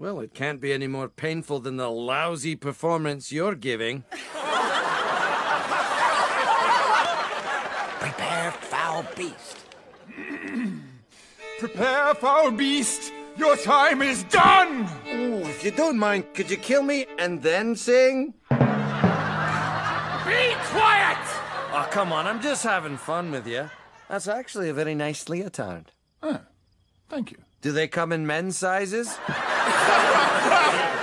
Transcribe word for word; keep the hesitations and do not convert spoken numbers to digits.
Well, it can't be any more painful than the lousy performance you're giving. Prepare, foul beast. Prepare, foul beast! Your time is done! Oh, if you don't mind, could you kill me and then sing? Be quiet! Oh, come on, I'm just having fun with you. That's actually a very nice leotard. Oh, thank you. Do they come in men's sizes?